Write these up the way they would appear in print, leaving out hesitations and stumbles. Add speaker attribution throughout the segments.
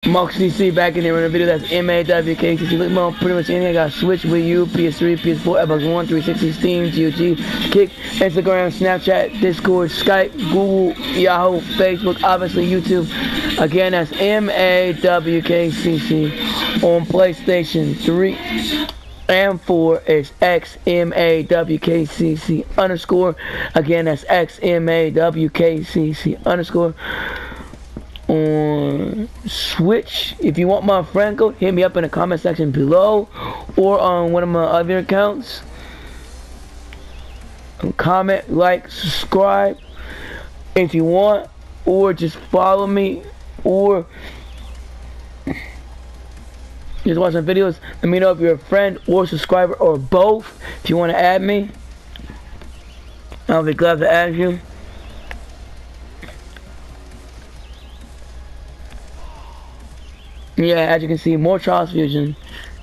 Speaker 1: Mark CC back in there on the video. That's MAWKCC. Look on pretty much anything. I got Switch, Wii U, PS3, PS4, Xbox One, 360, Steam, GOG, Kick, Instagram, Snapchat, Discord, Skype, Google, Yahoo, Facebook, obviously YouTube. Again, that's MAWKCC. On PlayStation 3 and 4 is XMAWKCC _. Again, that's XMAWKCC _ on Switch. If you want my friend code, hit me up in the comment section below or on one of my other accounts. Comment, like, subscribe if you want, or just follow me, or just watch some videos. Let me know if you're a friend or subscriber or both. If you want to add me, I'll be glad to add you. Yeah, as you can see, more Trials Fusion.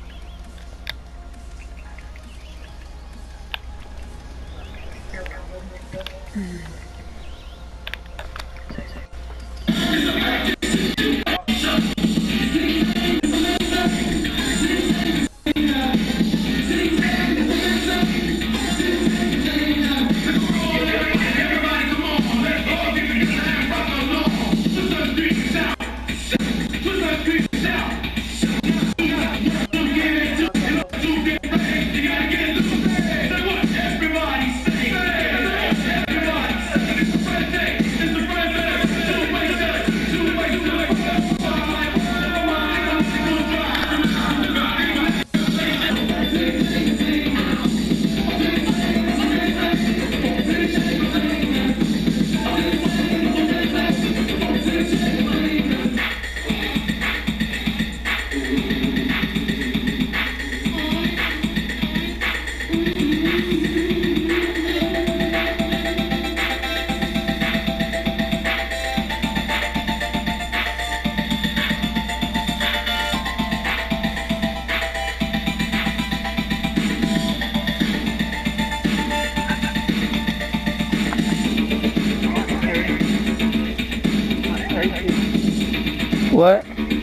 Speaker 1: What?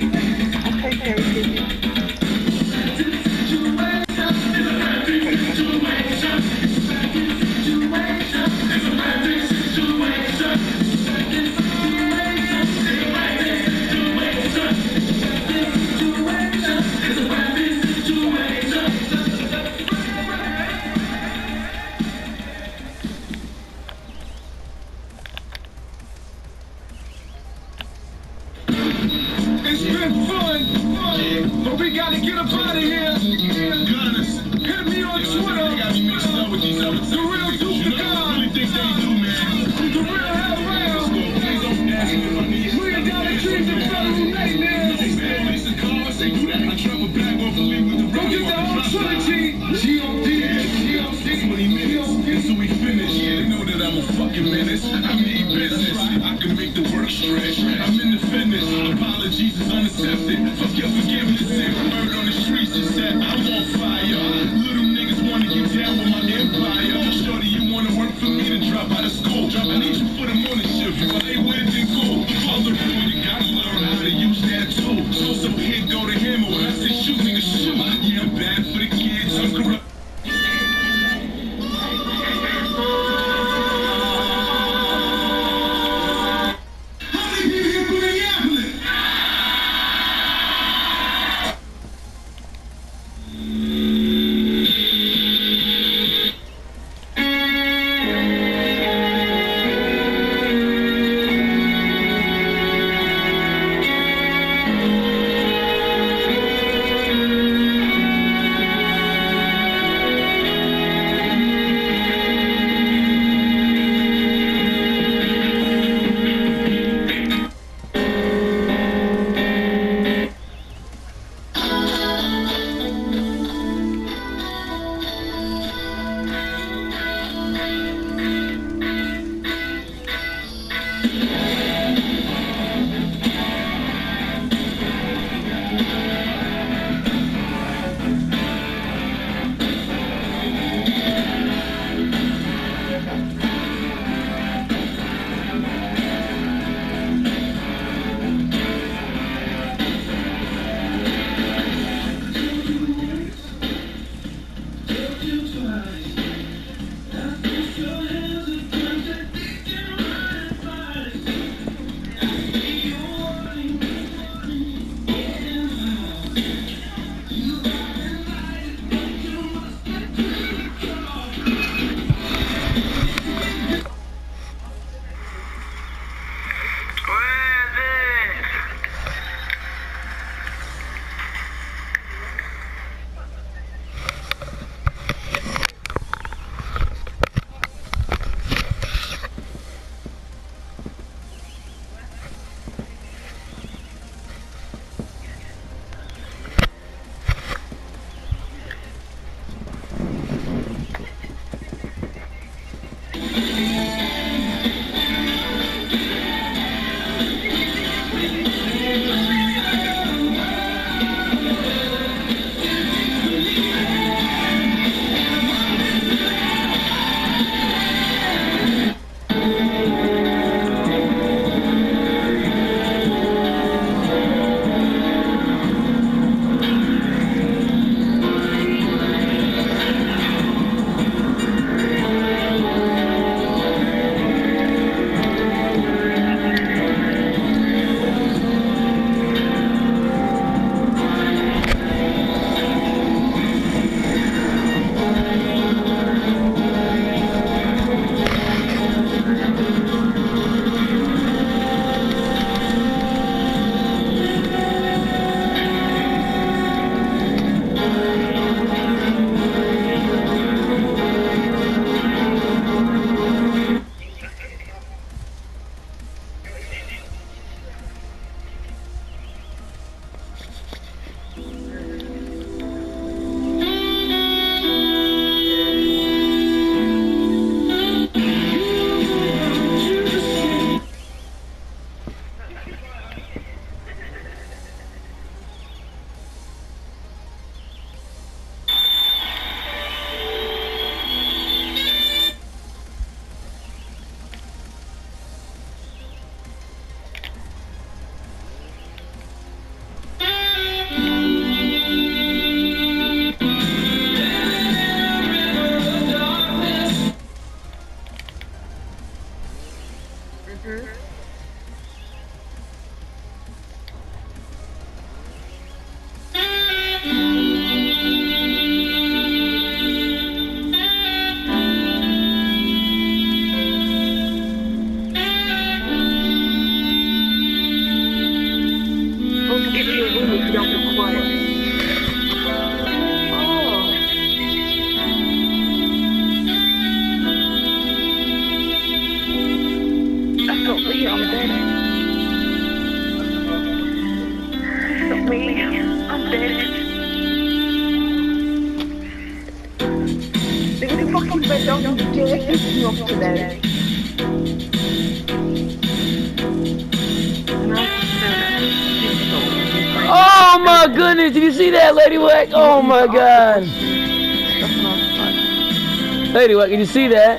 Speaker 2: It's been fun, but we gotta get up out of here. Hit me on Twitter. The real Duke the God. The real Hell Round. $1,000,000 dreams and federal nightmares. Go get the whole trilogy. G.O.D.
Speaker 3: So we finish. They know that I'm a fucking menace. I mean business. I can make the work stretch. I'm in the fitness. Apologies is unaccepted. Fuck your forgiveness. Word on the streets is that I'm on fire. Little niggas wanna get down with my empire. Shorty, you wanna work for me to drop out of school. I need you for the morning shift. But they wouldn't be cool. Father rule, you gotta learn how to use that tool. So here go to him. When I say shoot, nigga shoot. Yeah, I'm bad for the kids. I'm corrupt.
Speaker 4: room if you don't be quiet. Oh. That's not me, I'm dead. That's not me, I'm dead. Look at the fucking bed, don't dare piss me off today.
Speaker 1: Oh my goodness, did you see that, Lady Wack? Oh my god. Lady Wack, did you see that?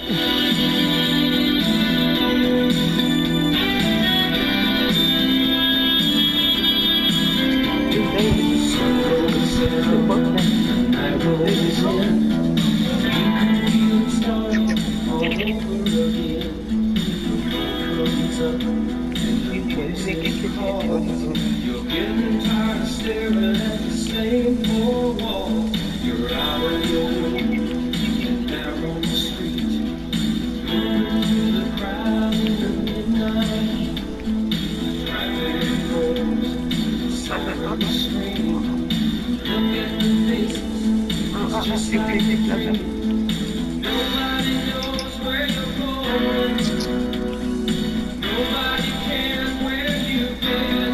Speaker 2: You're getting tired of staring at the same four walls. You're out of your room, down on the street, moving through the crowd in the midnight, driving in rows, sitting on the street. Look at the faces, just like you. Nobody knows where you're going. Nobody cares where you've been.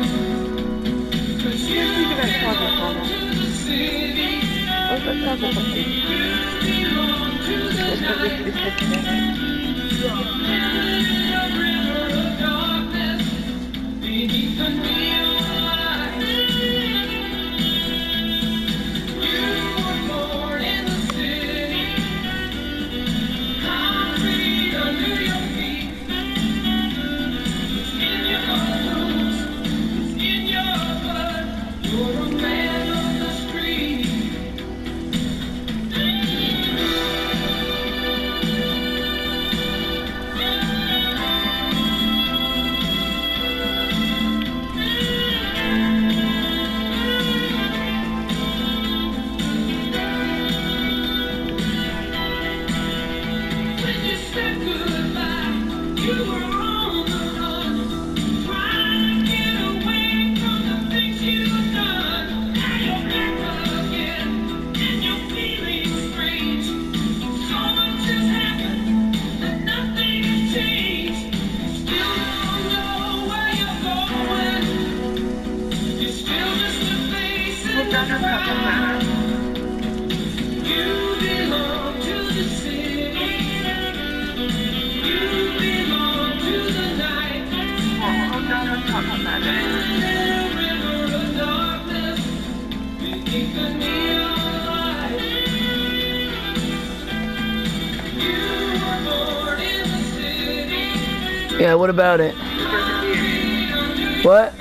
Speaker 1: Yeah, what about it? What?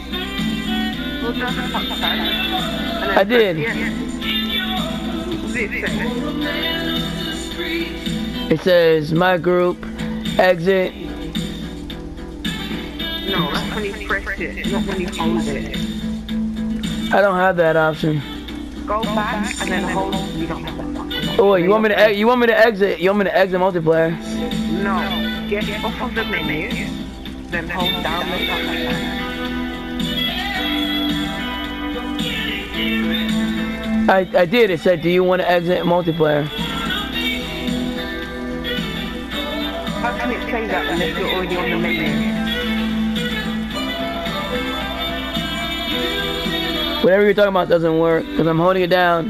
Speaker 1: I did. It says my group, exit.
Speaker 4: No, that's when you press it, not when you hold it.
Speaker 1: I don't have that option.
Speaker 4: Go back and then hold. You don't have that option.
Speaker 1: Oh, you want me to exit? You want me to exit multiplayer?
Speaker 4: No, get off of the menu, then hold down the button.
Speaker 1: I did. It said, do you want to exit multiplayer?
Speaker 4: How can it say that unless you're already on the menu?
Speaker 1: Whatever you're talking about doesn't work because I'm holding it down.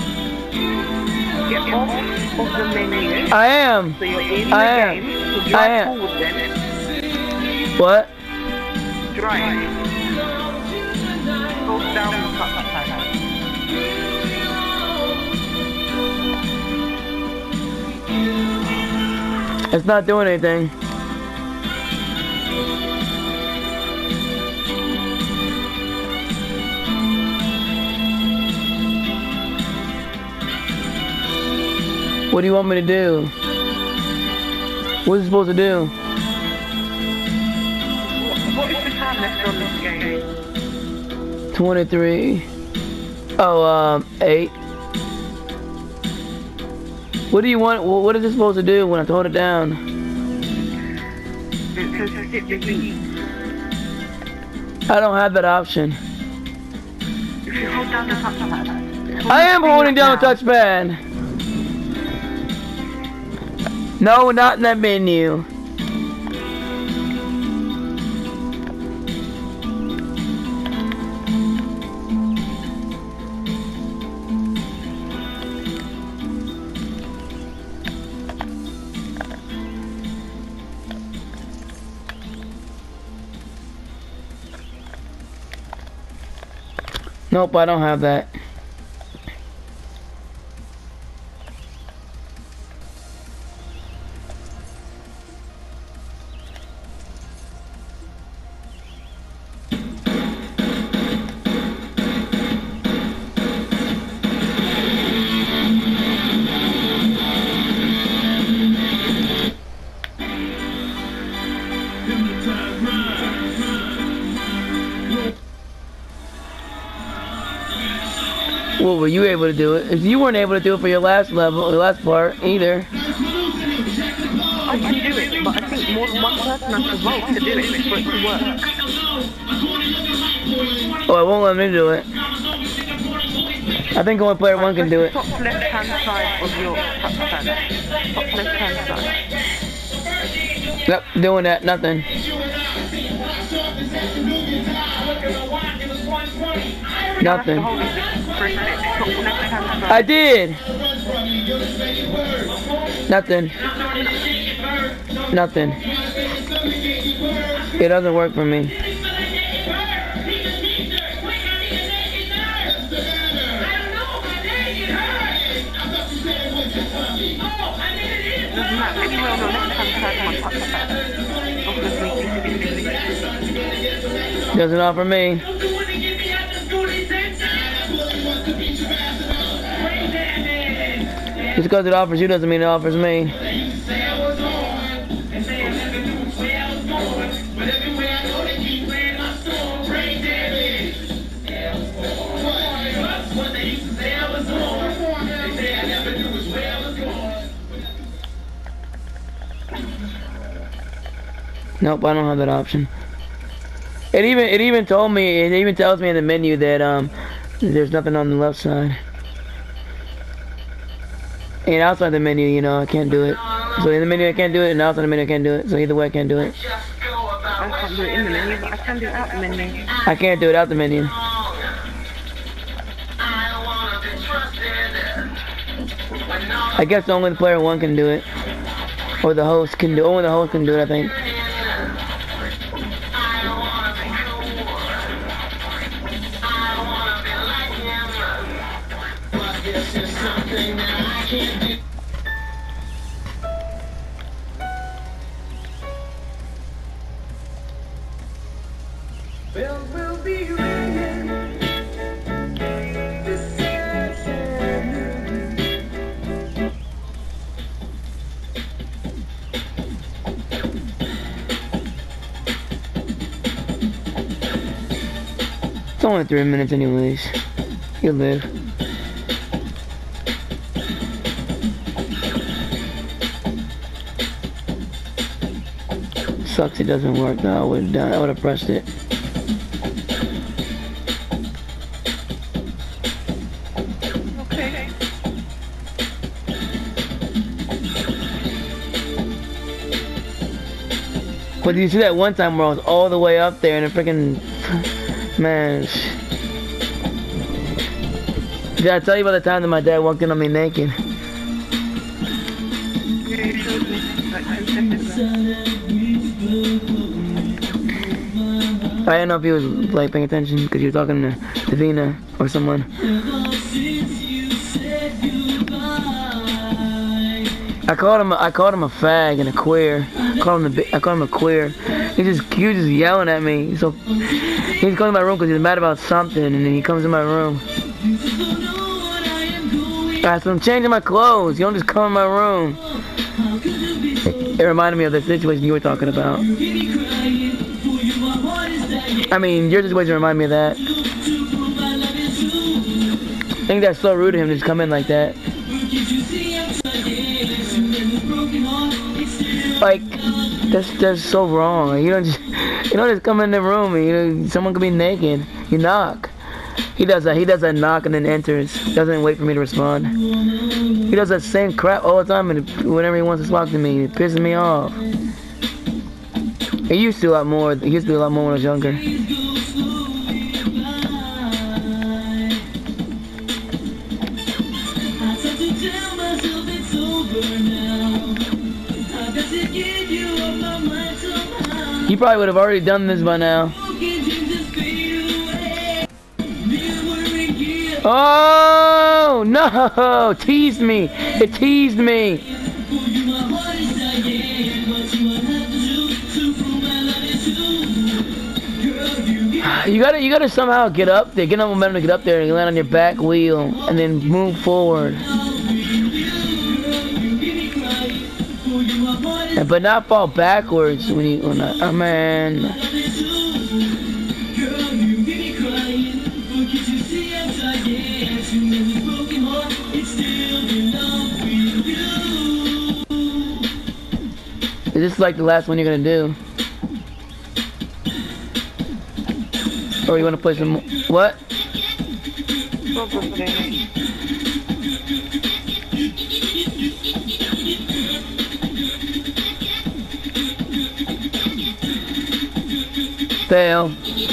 Speaker 4: Get off of the menu.
Speaker 1: I am.
Speaker 4: So you're in the
Speaker 1: I am.
Speaker 4: game. So
Speaker 1: I
Speaker 4: drive
Speaker 1: am.
Speaker 4: forward then.
Speaker 1: What?
Speaker 4: Drive. Hold down the button.
Speaker 1: It's not doing anything. What do you want me to do? What's it supposed to do?
Speaker 4: What is the time left on this game?
Speaker 1: 23. Oh, 8. What do you want? What is it supposed to do when I hold it down?
Speaker 4: It says hit the heat.
Speaker 1: I don't have that option.
Speaker 4: If you hold down the touchpad.
Speaker 1: I am holding down the touchpad. No, not in that menu. Nope, I don't have that. Well, were you able to do it? If you weren't able to do it for your last level, your last part, either.
Speaker 4: I can do it, but I think more than one person has to vote to do it for it to work.
Speaker 1: Oh, it won't let me do it. I think only player one can do it.
Speaker 4: Top left-hand side of your touchpad. Top left-hand side.
Speaker 1: Yep, doing that, nothing. Nothing. I did. Nothing. Nothing. It doesn't work for me. Doesn't offer me. Just because it offers you doesn't mean it offers me. Nope, I don't have that option. It even told me, it even tells me in the menu that there's nothing on the left side. And outside the menu, you know, I can't do it. So in the menu I can't do it, and outside the menu I can't do it. So either way I can't do it.
Speaker 4: I can't do it in the menu, but I can do it out the menu.
Speaker 1: I can't do it out the menu. I guess only the player one can do it. Or the host can do it. Only the host can do it, I think.
Speaker 2: Bells will be ringing. This
Speaker 1: It's only 3 minutes anyways. You'll live. Sucks it doesn't work though. I would have pressed it.
Speaker 4: Okay.
Speaker 1: But did you see that one time where I was all the way up there and the freaking man? Did I tell you about the time that my dad walked in on me naked?
Speaker 4: Yeah, you showed me like 10 seconds ago.
Speaker 1: I didn't know if he was like paying attention because you were talking to Davina or someone. I called him a fag and a queer. I called him a queer. He was just yelling at me. So he's going to my room because he's mad about something, and then he comes in my room. Alright, so I'm changing my clothes. You don't just come in my room. It reminded me of the situation you were talking about. I mean, your situation reminded me of that. I think that's so rude of him to just come in like that. Like, that's so wrong. Like, you don't just come in the room and someone could be naked. You knock. He does a knock and then enters. Doesn't wait for me to respond. He does that same crap all the time and whenever he wants to talk to me. It pisses me off. He used to do a lot more. He used to do a lot more when I was younger. He probably would have already done this by now. Oh no! Teased me! It teased me! You gotta somehow get up there, get enough momentum to get up there and land on your back wheel and then move forward. But not fall backwards when you, oh man. Is this like the last one you're gonna do? Or you wanna play some more? What? Fail.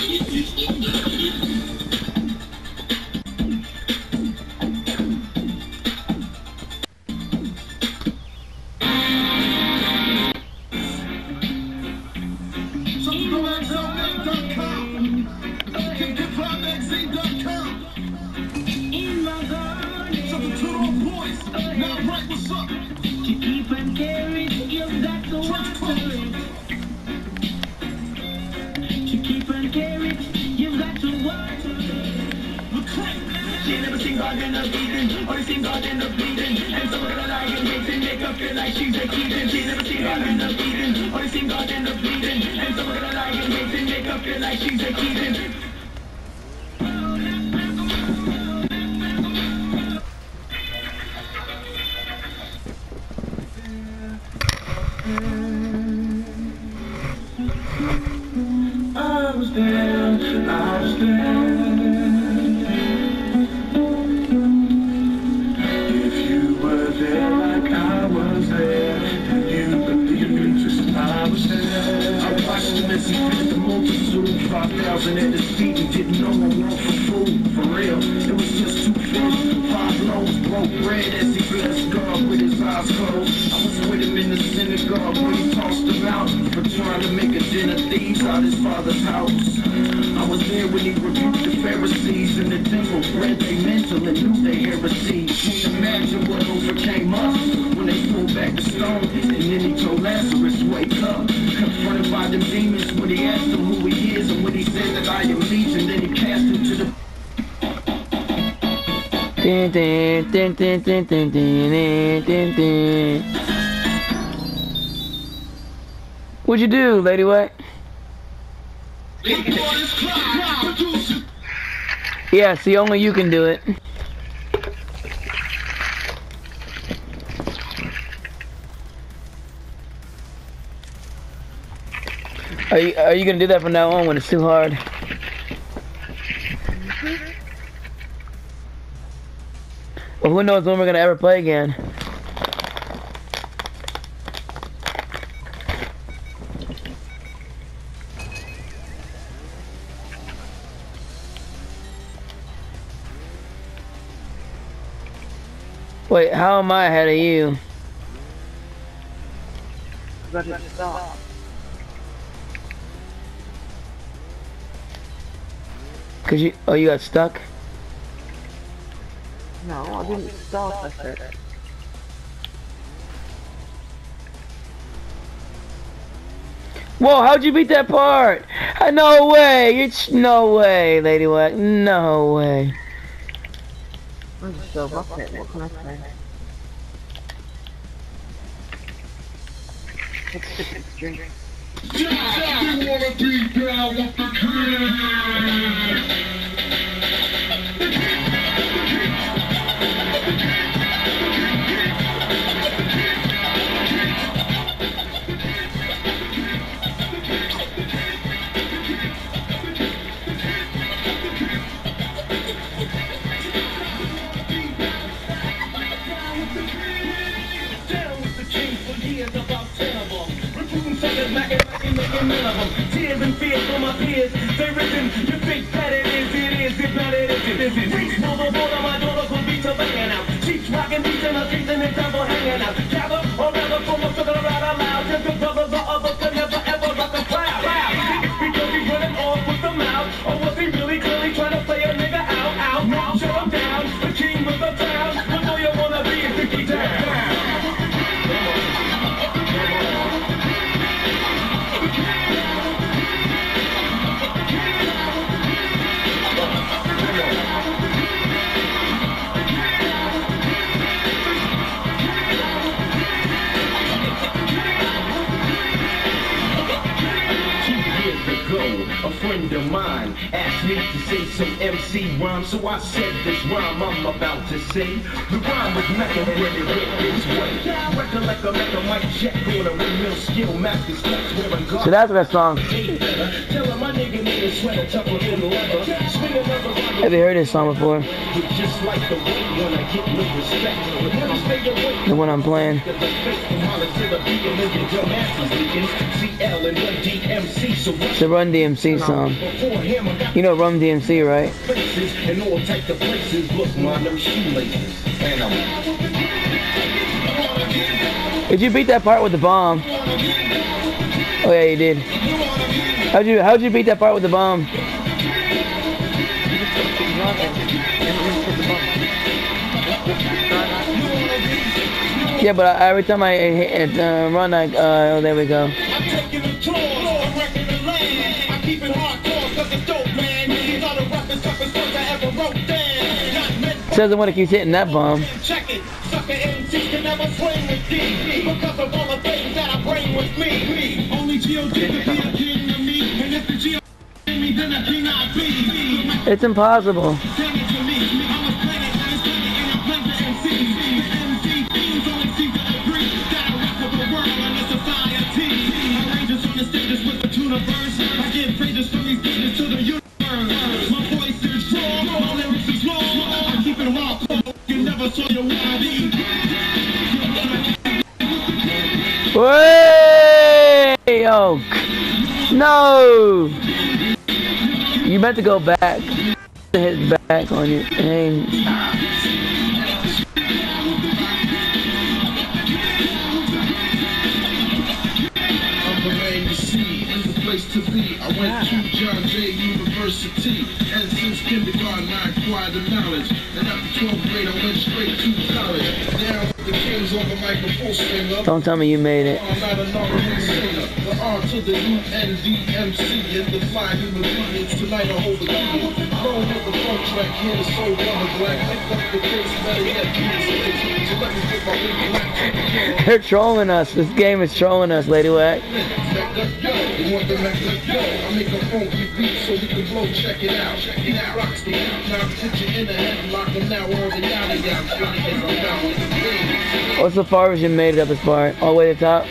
Speaker 1: What'd you do, Lady White? Yeah, see, only you can do it. Are you gonna do that from now on when it's too hard? Well, who knows when we're gonna ever play again? Wait, how am I ahead of you? Cause you, oh, you got stuck?
Speaker 4: No, I didn't stop, I said.
Speaker 1: Whoa, how'd you beat that part? No way, it's no way, Lady White, no way.
Speaker 4: I'm just so rough it, what can I say? Let's sip this drink.
Speaker 2: You wanna be down with the kid? million of them. Tears and fears for my peers. They risen. You think that it is, if not it isn't. Reach for the border, my daughter could be to banging out. She's rocking beats in the streets and the devil hanging out. Gather or rather from a circle around out loud. Just the brothers or others can never ever rock a crowd. Because he's running off with the mouth. Or was he really clearly trying to play a nigga out? Now shut him down. The king of the town. What do you wanna be if you keep down?
Speaker 3: A friend of mine asked me to say some MC rhyme, so I said this rhyme I'm about to say. The rhyme was Mecca when it went this way. Recollect a Mecca mic check on a windmill skill master steps wearing God.
Speaker 1: So that's that song.
Speaker 3: Tell him my nigga need a sweater tougher than leather. Spin another rhyme.
Speaker 1: Have you heard this song before?
Speaker 3: Just like the way when I get no respect. Never stay away.
Speaker 1: The one I'm playing. It's a Run DMC song. You know Run DMC, right? Did you beat that part with the bomb? Oh yeah, you did. How'd you beat that part with the bomb? Yeah, but every time I hit run, oh, there we go. Says I want to keep hitting that bomb.
Speaker 2: Check it, sucker MCs can never swing with D because of all the things that I bring with me. Only G.O.D. could be a king of me, and if the G.O.D. me, then a king I be.
Speaker 1: It's impossible.
Speaker 2: I give praises from these bitches to the universe. My voice is strong, my lyrics is long. I keep it hardcore, you never saw your YD.
Speaker 1: Wait! Yo! No! You meant to go back. Hit back on you. Dang.
Speaker 3: To be. I went to John Jay University, and since kindergarten I acquired the knowledge. And after 12th grade I went straight to college. Now the kings on the microphone singer.
Speaker 1: Don't tell me you made it.
Speaker 3: I'm not a normal singer. The R to the UNDMC and the fly human beings. Tonight I hold the key. Roll with the funk track here, the soul rubber black. Pick up the case, better yet, please. So let me get my big black.
Speaker 1: They're trolling us. This game is trolling us, Lady Wack.
Speaker 3: You want the next let's go. I make a funky beat so we can blow. Check it out. Check it out. Rocks the beat. Now put you in a headlock and now all the yada yada.
Speaker 1: What's the farthest you made it up as far? All the way to the top?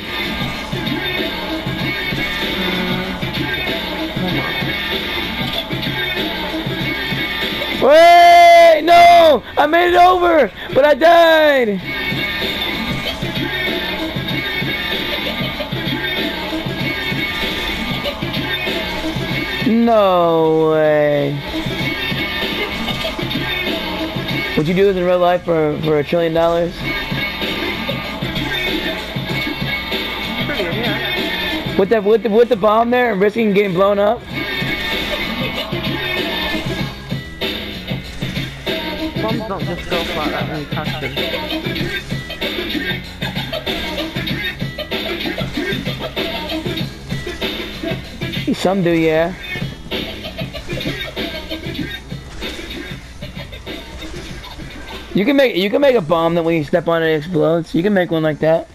Speaker 1: Wait! No! I made it over! But I died! No way. Would you do this in real life for $1 trillion?
Speaker 4: Yeah.
Speaker 1: With the bomb there and risking getting blown up?
Speaker 4: Bombs don't just go like that when you touch them.
Speaker 1: Some do, yeah. You can make a bomb that when you step on it explodes. You can make one like that.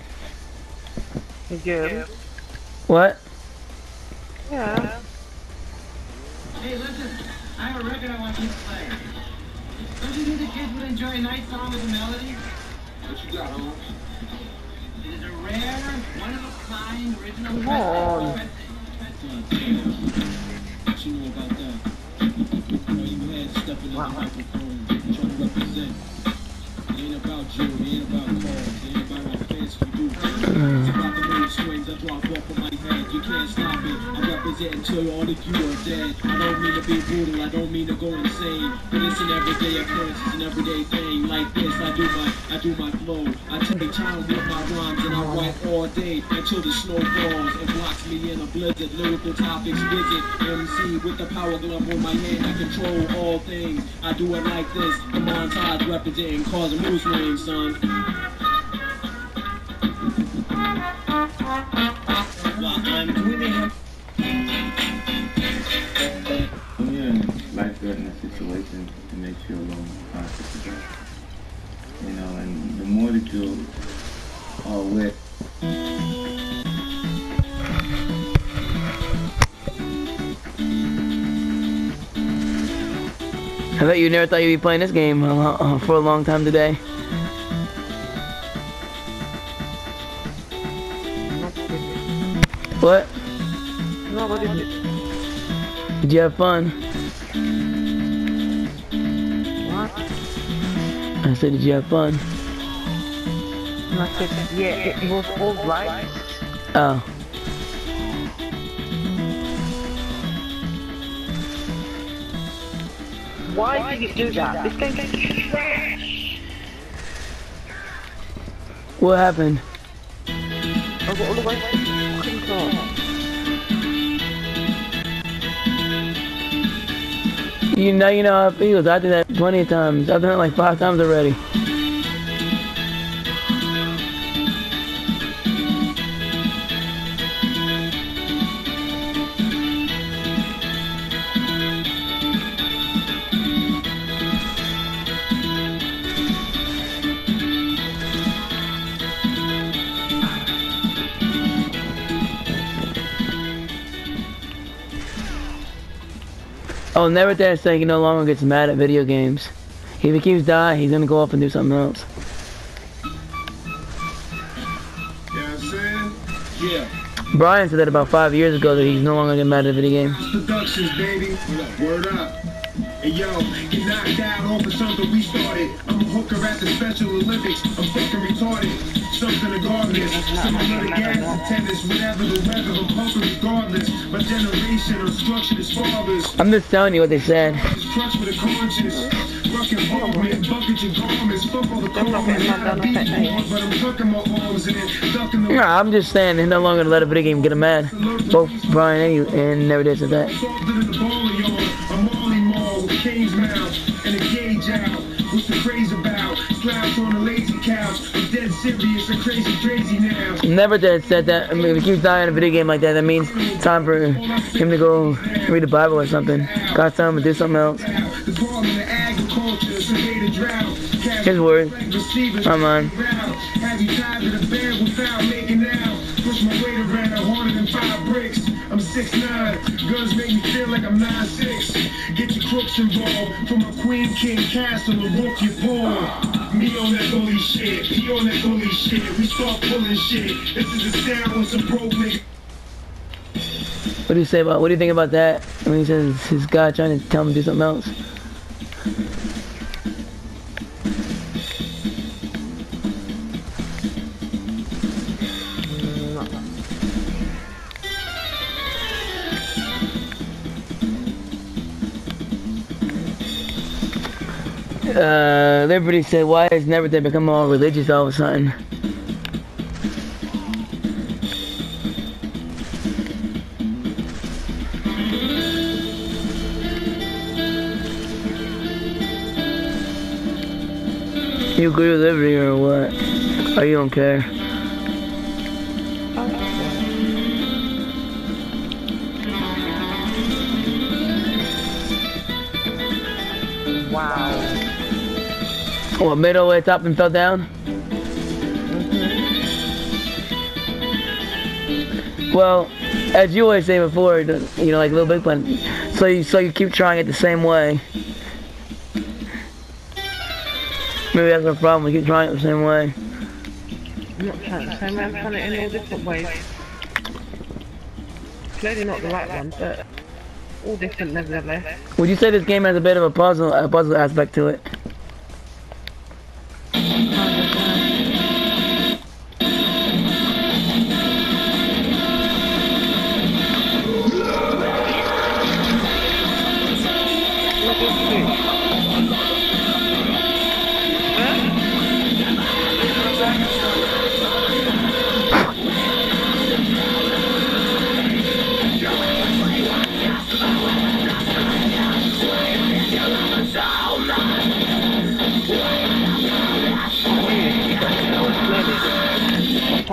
Speaker 4: Yeah.
Speaker 1: What?
Speaker 4: Yeah.
Speaker 5: Hey, listen, I have a record I want you to play. Don't you think the kids would enjoy a nice song with a melody?
Speaker 3: What you got, Holmes?
Speaker 5: It is a rare, one-of-a-kind original
Speaker 4: Come on.
Speaker 5: present.
Speaker 6: What you know about that? You know you had to step in the microphone, trying to represent. It ain't about you, it ain't about cars, it ain't about how fancy you do. It's about the mood swings I drop off of my head. You can't stop it. I represent until all of you are dead. I don't mean to be brutal, I don't mean to go insane, but it's an everyday occurrence, it's an everyday thing. Like this, I do my flow. I take time with my rhymes and I write all day until the snow falls and blocks me in a blizzard. Lyrical topics visit MC with the power glove on my hand. I control all things. I do it like this. The montage representing cause and moose name, son.
Speaker 7: Life in a situation that makes you a little more conscious of that. You know, and the more that you are with
Speaker 1: I bet you never thought you'd be playing this game for a long time today. What?
Speaker 4: No, what is it?
Speaker 1: Did you have fun?
Speaker 4: What?
Speaker 1: I said, did you have fun?
Speaker 4: And I said, yeah, it was all right.
Speaker 1: Oh.
Speaker 4: Why did you do that? This game is trash.
Speaker 1: What happened?
Speaker 4: I got all the way to the fucking top.
Speaker 1: You know how it feels. I did that plenty of times. I've done it like 5 times already. Oh, never dare say he no longer gets mad at video games. If he keeps dying, he's gonna go off and do something else.
Speaker 2: You know what I'm saying? Yeah.
Speaker 1: Brian said that about 5 years ago that he's no longer getting mad at video games.
Speaker 2: Productions, baby. Word up. Hey yo, get knocked out off of something we started. I'm a hooker at the Special Olympics. I'm fucking retarded. Something regardless. Similar to gas, tennis, whatever the weather. I'm pumping regardless. My generation are structured as fathers.
Speaker 1: I'm just telling you what they said.
Speaker 2: Crutch with a conscience. Rock involvement, buckets and garments. Fuck all the comments. I beat more, but I'm tucking my arms in it. Ducking the
Speaker 1: Nah, I'm just saying he's no longer gonna let a video game get him mad. Both Brian and never did said that.
Speaker 2: softer than the bowling yard. A Marley Mall with King's Mouth and a gauge out. What's the craze about? Slouch on a lazy couch. I'm dead serious and crazy now.
Speaker 1: Never did said that. I mean, if he keeps dying in a video game like that, that means it's time for him to go read the Bible or something. God tell him to do something else.
Speaker 2: Department of Agriculture, survey the drought.
Speaker 1: His word. Come on.
Speaker 2: Have you tied to the bed without making out? Push my weight around harder than 5 bricks. I'm 6'9". Guns make me feel like I'm 9'6". Get your crooks involved. From a Queen King Castle to whoop your paw. Me on that bully shit. He on that bully shit. We start pulling shit. This is the sound with some broke niggas.
Speaker 1: What do you say about? What do you think about that? When he says his God trying to tell him to do something else. Liberty said, why has Never Did become all religious all of a sudden? You agree with Liberty or what? Or you don't care?
Speaker 4: Wow.
Speaker 1: What, made all the way top and fell down? Well, as you always say before, you know, like Little Big Pun, so you keep trying it the same way. Maybe that's our problem, we keep trying it the same way.
Speaker 4: I'm not trying the same way, I'm trying it in all different ways. Clearly not the right one, but all different nevertheless.
Speaker 1: Would you say this game has a bit of a puzzle aspect to it?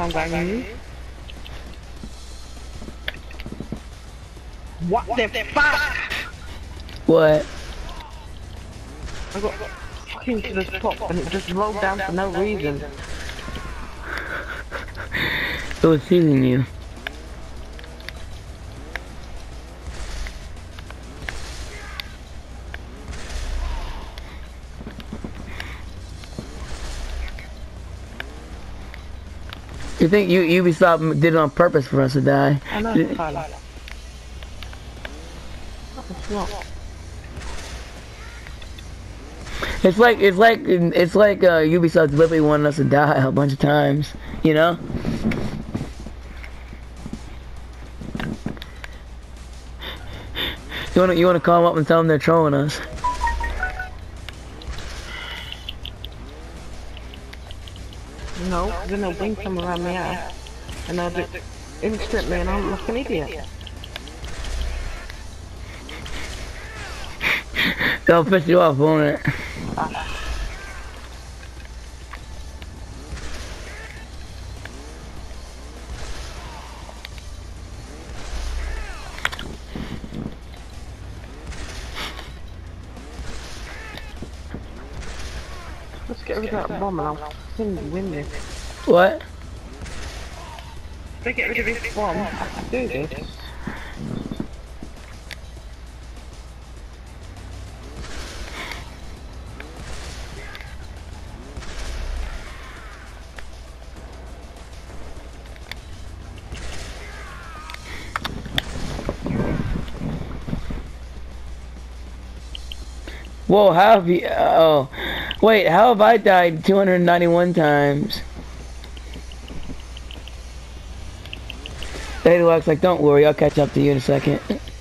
Speaker 4: I'm going you. What the fuck?
Speaker 1: What?
Speaker 4: I got fucking to the top and it just rolled down for no reason.
Speaker 1: It was teasing you. You think Ubisoft did it on purpose for us to die?
Speaker 4: I know it's Tyler. It's not.
Speaker 1: It's like Ubisoft deliberately wanted us to die a bunch of times, you know? You wanna call them up and tell them they're trolling us?
Speaker 4: No, then they'll bring some around my ass and they'll do instantly and I'm like an idiot.
Speaker 1: They'll piss you off, won't it?
Speaker 4: Let's get rid of that bomb and I'll fucking win this.
Speaker 1: What?
Speaker 4: If I get rid of this bomb, I can do this.
Speaker 1: Whoa, how have you... Oh. Wait, how have I died 291 times? Ladyluck's like, don't worry, I'll catch up to you in a second.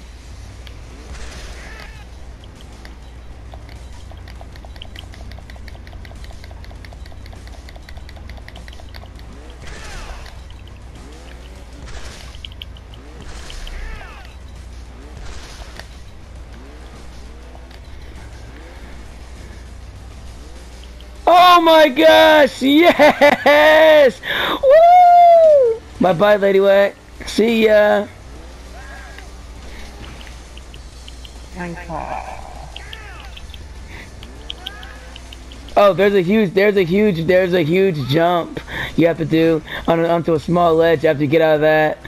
Speaker 1: Oh my gosh, yes! Woo! Bye-bye, Ladywhack. See ya. Oh, there's a huge jump you have to do onto a small ledge after you get out of that.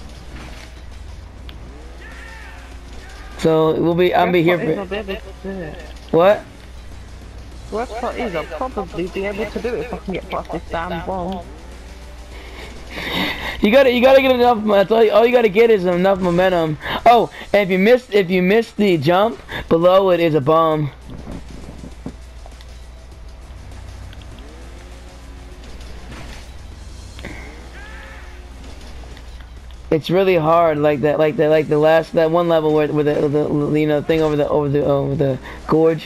Speaker 1: So I'll be here for what?
Speaker 4: Worst part is I'll probably be able to do it if I can get past this damn bomb.
Speaker 1: You gotta get enough. That's all you gotta get is enough momentum. Oh, and if you miss the jump, below it is a bomb. It's really hard, like that one level where the you know thing over the gorge.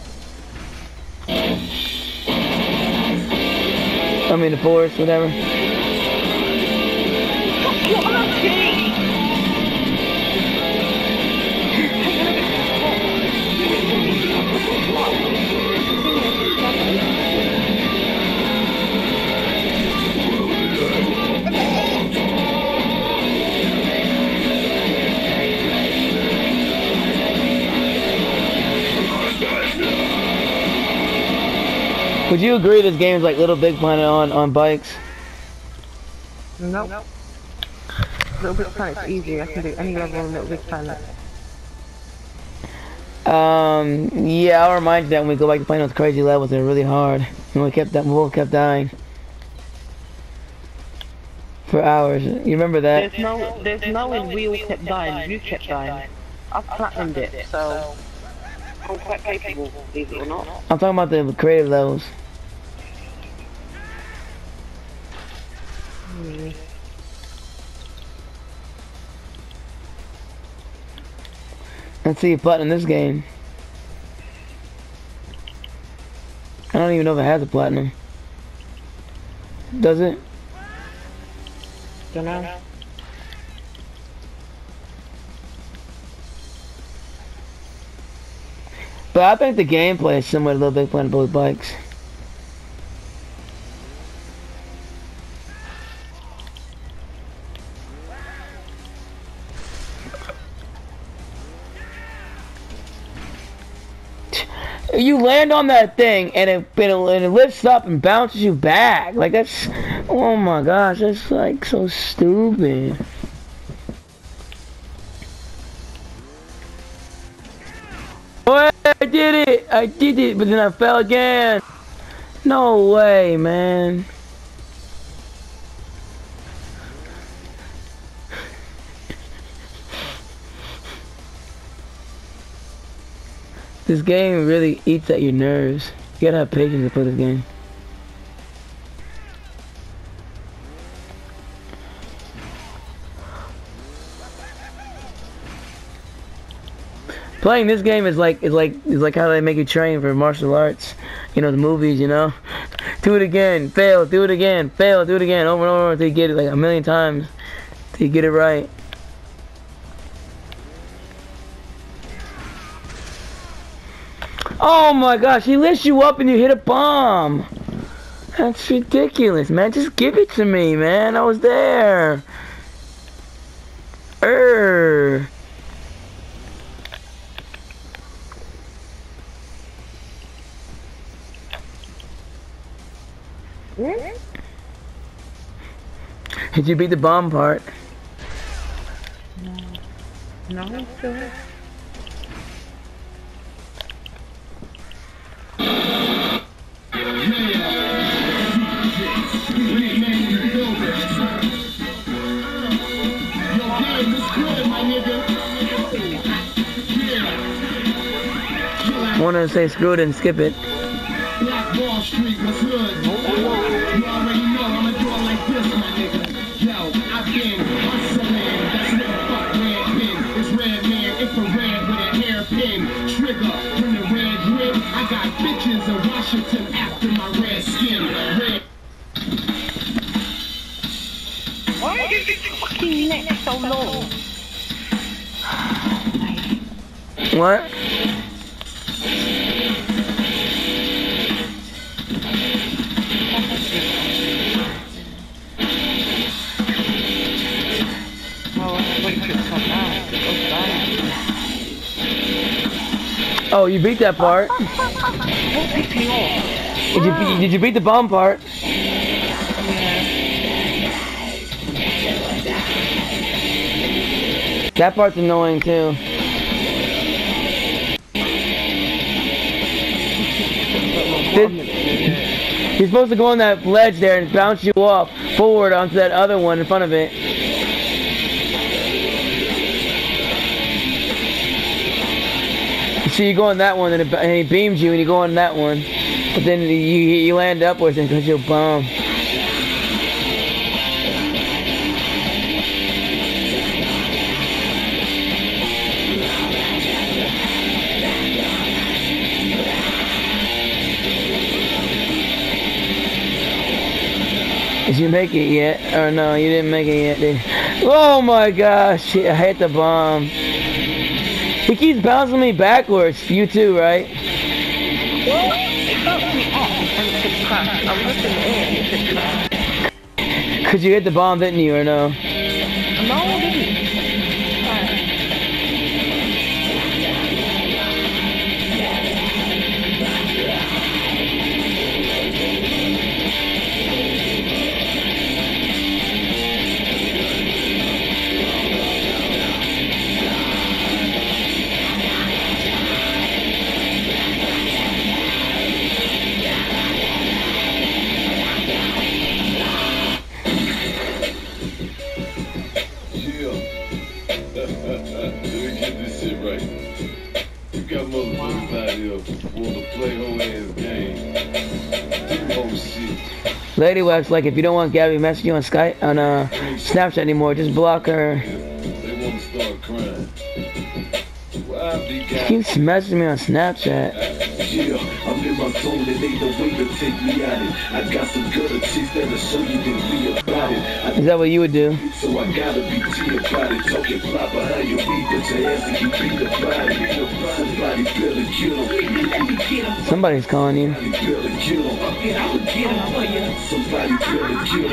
Speaker 1: I mean the forest, whatever. Would you agree this game is like Little Big Planet on bikes?
Speaker 4: Nope. Little Big Planet's easy. I can do any level on Little Big Planet.
Speaker 1: Yeah, I'll remind you that when we go back to playing those crazy levels, they're really hard. And we both kept dying for hours. You remember that?
Speaker 4: There's no in we all kept dying. You kept dying. I've platinumed it, so I'm quite capable, believe it or not.
Speaker 1: I'm talking about the creative levels. Let's see you platinum this game. I don't even know if it has a platinum. Does it?
Speaker 4: Don't know.
Speaker 1: But I think the gameplay is similar to Little Big Planet both bikes. You land on that thing and it lifts up and bounces you back. Like that's, oh my gosh, that's like so stupid. Oh, I did it, but then I fell again. No way, man. This game really eats at your nerves. You gotta have patience to play this game. Playing this game is like how they make you train for martial arts. You know, the movies, you know? Do it again, fail, do it again, fail, do it again, over and over until you get it like a million times. Till you get it right. Oh my gosh, he lifts you up and you hit a bomb. That's ridiculous, man. Just give it to me, man. I was there. Did you beat the bomb part?
Speaker 4: No, still.
Speaker 1: I wanted to say screw it and skip it.
Speaker 3: Black Wall Street was hood. You already know I'ma do it like this, my nigga. Yo, I've been hustling. That's what the fuck red pin. It's red man, infrared with a hairpin. Trigger, when the red grip. I got bitches in Washington after my red skin. Red.
Speaker 4: Why is your fucking neck so long?
Speaker 1: What? Oh, you beat that part. Did you beat the bomb part? That part's annoying too. You're supposed to go on that ledge there and bounce you off forward onto that other one in front of it. So you go on that one and he beams you and you go on that one. But then you land upwards and because you're a bomb. Did you make it yet? Or no, you didn't make it yet, did you? Oh my gosh, I hit the bomb. He keeps bouncing me backwards. You too, right?
Speaker 4: It bounced me up and it crashed. I was looking in, it crashed.
Speaker 1: Cause you hit the bomb, didn't you, or no?
Speaker 4: No, I didn't.
Speaker 1: Lady Web's like, if you don't want Gabby messaging you on Skype, on Snapchat anymore, just block her.
Speaker 3: They want to start crying.
Speaker 1: She keeps messaging me on Snapchat.
Speaker 3: Yeah, I'm in my zone and ain't no way to take me out it. I got some good chicks that'll show you that we about it.
Speaker 1: Is that what you would do?
Speaker 3: So I gotta be T about it. Talking fly behind your feet, but your ass and you beat about it. Somebody better kill him.
Speaker 1: Somebody's calling you.
Speaker 3: Somebody better kill him. Somebody better kill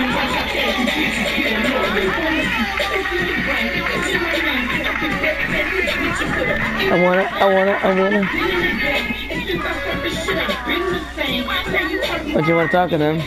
Speaker 3: him.
Speaker 1: What you want to talk to them?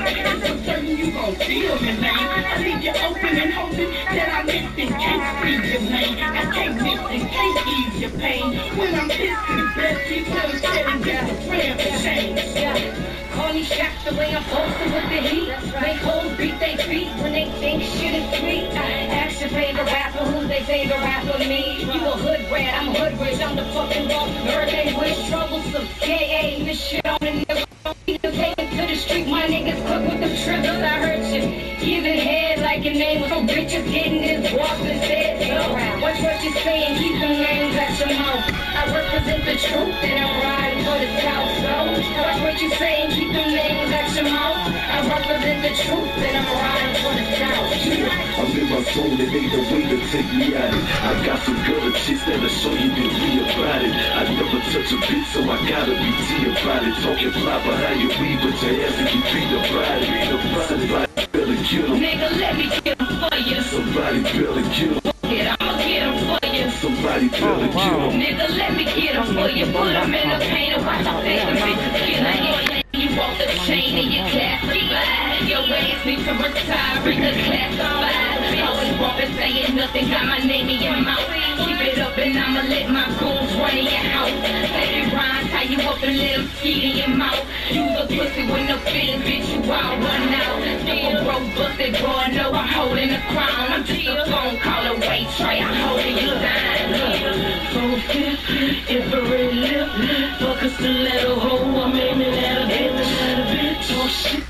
Speaker 8: Call me shots the way I'm posted with the heat. Make hoes beat they feet when they think shit is sweet. Ask your favorite rapper who's they favorite rapper me. You a hood rat, I'm a hood rich, I'm the fucking dog. Hurricane with troublesome. K.A. this shit on the nigga. Take it to the street, my niggas cook with the triggers. I heard you giving head like your name was so bitches getting this walk instead. Watch what you're saying, keep them names at your mouth. I represent the truth and I'm riding for the South. So watch what you're saying, keep them names at your mouth. I represent the truth and I'm riding for the South.
Speaker 3: I'm in my zone and ain't no way to take me out it. I got some good chicks that'll show you the real about it. I never touch a bitch, so I gotta be T about it. Talking fly behind your weed, but your ass if you beat the bride. Somebody better kill him.
Speaker 8: Nigga, let me get him for you.
Speaker 3: Somebody better kill him.
Speaker 8: I'ma get him for you.
Speaker 3: Somebody better kill him.
Speaker 8: Nigga, let me get him for you. Put him in the paint and watch I take him bitches killing. You want the chain in your classified. Your ass needs to retire in the classified. Always walking saying nothing, got my name in your mouth. Keep it up and I'ma let my goons run in your house. Let it rhyme, tie you up and let them feed in your mouth. Use a pussy with no feelings, bitch, you all run out. Super broke, busted, boy, no, I'm holding the crown. I'm just a phone call away, Trey, I'm holding you down. Phone flip, infrared lip, fuck a stiletto hoe, I'm aiming at a bitch, talk shit.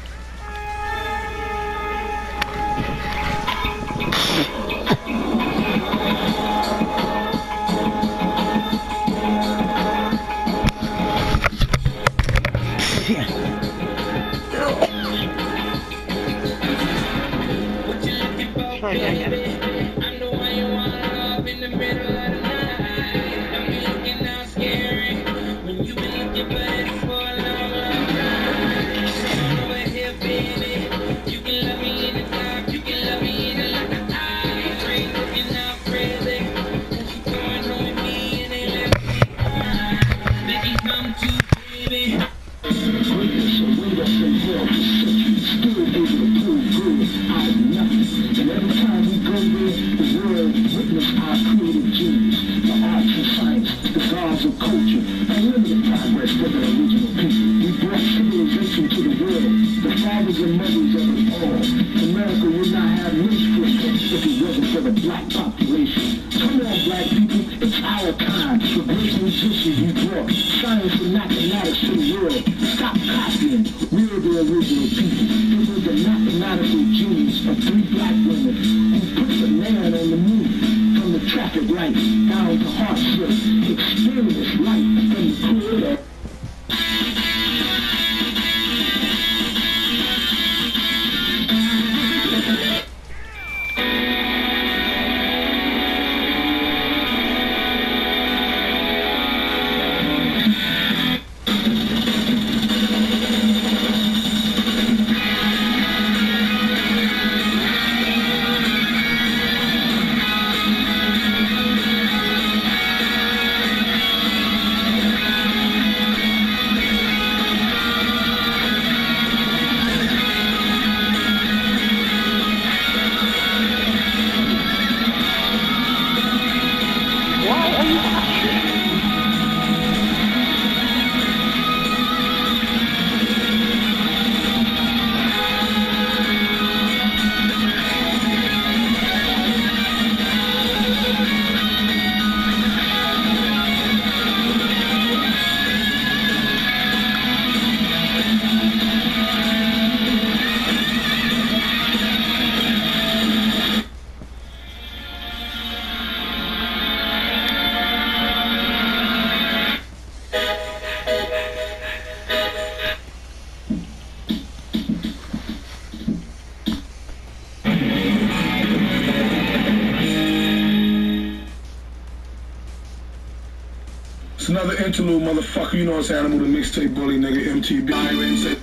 Speaker 2: It's another interlude, motherfucker. You know it's Animal, the mixtape bully, nigga, MTB. I ain't say.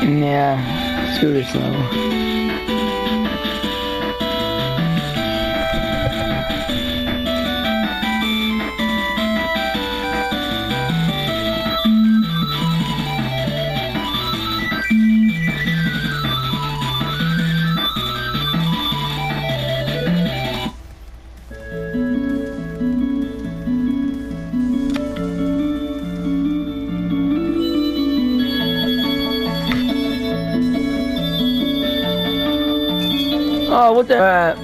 Speaker 1: Yeah, screw this level. Oh, what the?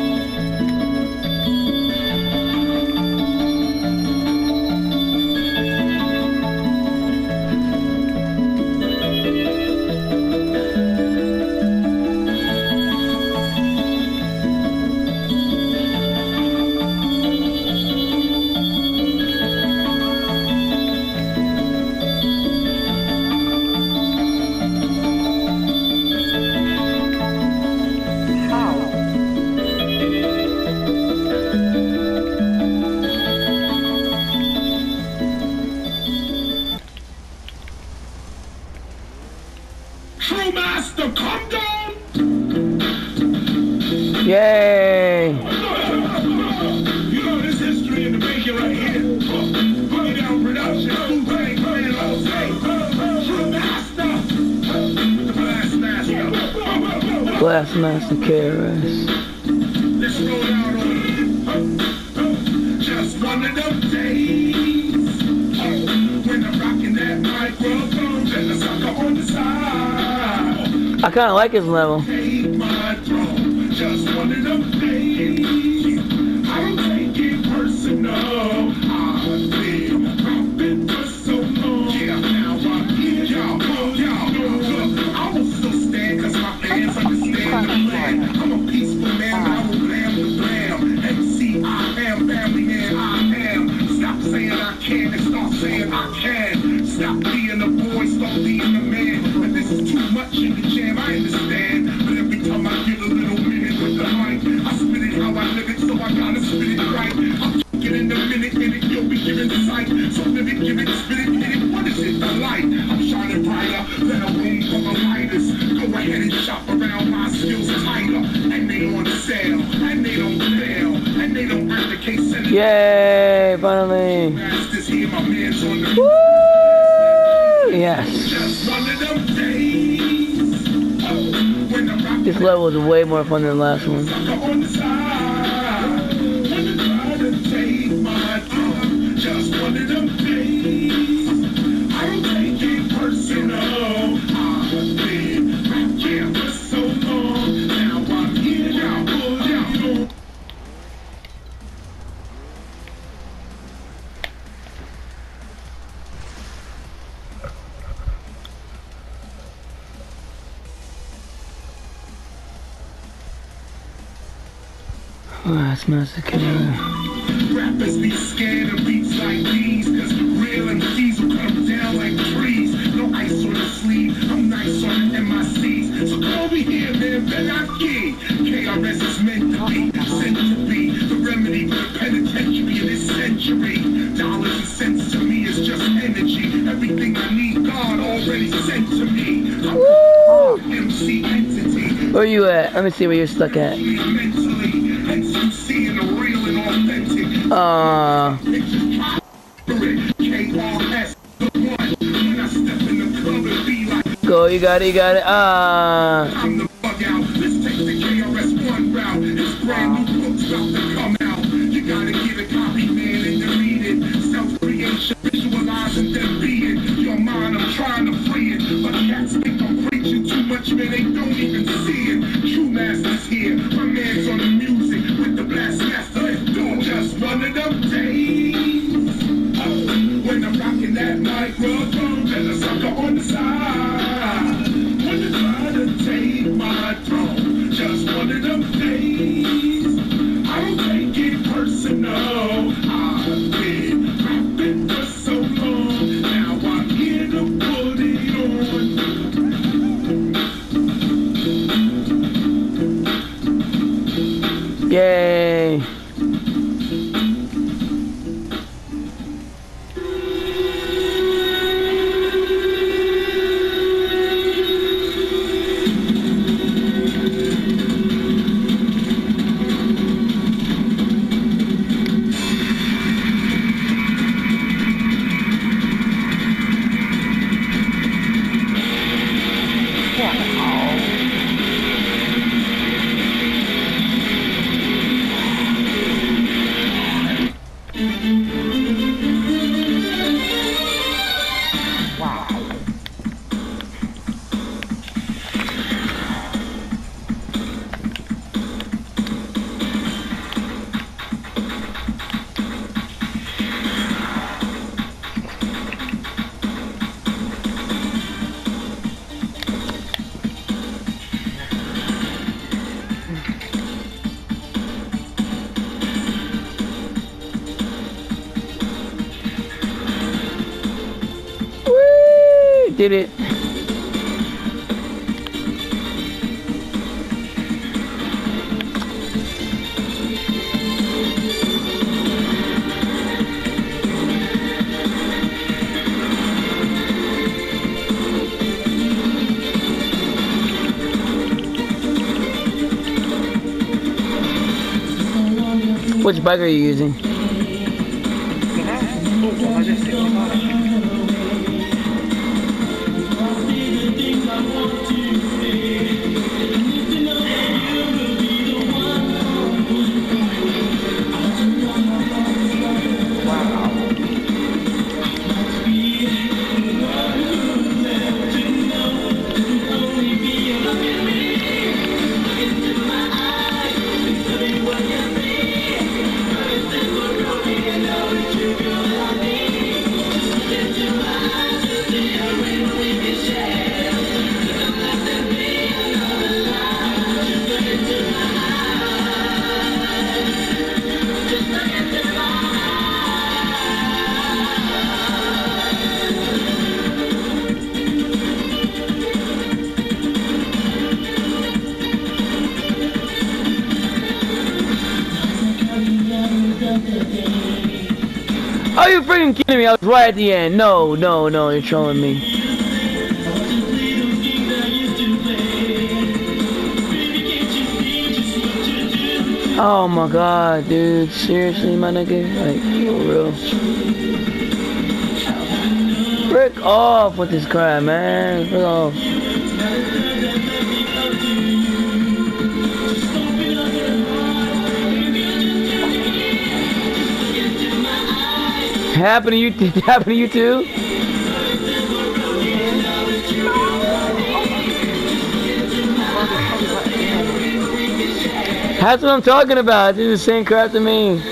Speaker 3: True master, come down!
Speaker 1: Yay!
Speaker 3: You know this history in the making right here. Put it down production, Wu-Tang Clan all say. True master! The Blast Master.
Speaker 1: Blast Master KRS.
Speaker 3: Let's roll out on it. Just one of them days. When I'm rocking that microphone, and the sucker on the side.
Speaker 1: I kind of like his level.
Speaker 3: Take my throne, just one of them days. I don't take it personal. I've been rapping for so long. Yeah, now I'm here, y'all know. I will still stand, cause my fans understand the plan. I'm a peaceful man, but I will blam the blam. MC, I am family man, I am. Stop saying I can and start saying I can. Stop being the boy, start being the man. And this is too much in the jam, I understand. But every time I get a little minute with the mic, I spit it how I live it, so I gotta spit it right. I'll get in a minute, you'll be giving sight. So live it, give it, spit it, hit it. What is it? The light. I'm shining brighter than a room full of lighters. Go ahead and shop around, my skills tighter. And they on sale, and they don't fail, and they don't advocate senate.
Speaker 1: Yay! Finally.
Speaker 3: Masters here, my man's on the
Speaker 1: Woo! Yes.
Speaker 3: just one of them days. When I'm rocking
Speaker 1: This level is way more fun than the last one.
Speaker 3: on the side, when I try to take my throne, just one of them days. I don't take it personal. I've been rocking for so long. Now I'm here, y'all.
Speaker 1: Blast Master KRS.
Speaker 3: Rappers be scared of beats like these, cause real MCs will come down like trees. No ice on the sleeve, I'm nice on the MICs. So call me here, man, Ben Aki. KRS is meant to be, sent to be the remedy for the penitentiary of this century. Dollars and cents to me is just energy. Everything I need, God already sent to me. I'm an MC entity.
Speaker 1: Where you at? Let me see where you're stuck at.
Speaker 3: Mentally, seeing the real and authentic.
Speaker 1: Go, you got it,
Speaker 3: I'm the bug out. Let's take the KRS-One route. It's brand new books about to come out. You gotta get a copy, man, and you read it. Self-creation, visualize and then be it. Your mind, I'm trying to free it. But cats think I'm preaching too much, man, they don't even see it. True masters here. My man's on the music with the Blast Master. Let's do it. Just one of them days. When I'm rocking that microphone, there's a sucker on the side. When you try to take my throne, just one of them days. I don't take it personal. I've been rapping for so long. Now I'm here to put it on.
Speaker 1: Yay.
Speaker 4: Wow.
Speaker 1: Woo! Did it. Which bike are you using? Are you freaking kidding me? I was right at the end. No, no, no, you're trolling me. Oh my god, dude. Seriously, my nigga? Like, for real. Frick off with this crap, man. Frick off. Happen to you? Happen to you too? That's what I'm talking about. This is the same crap to me.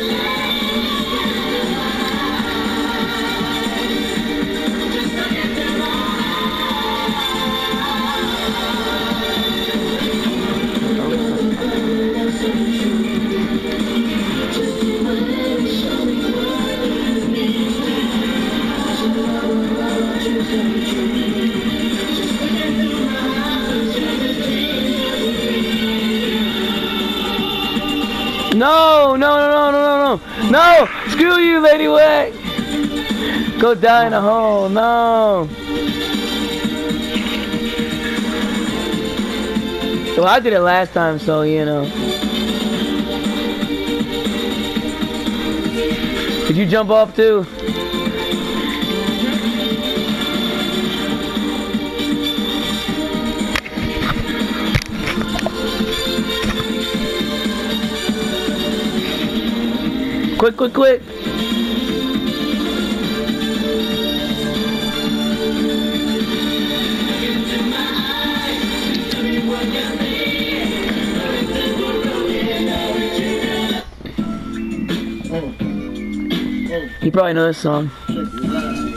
Speaker 1: No, no, no, no, no, no, no! Screw you, Lady Wack! Go die in a hole, no! Well, I did it last time, so, you know. Did you jump off too? Quick, quick, quick! You probably know this song.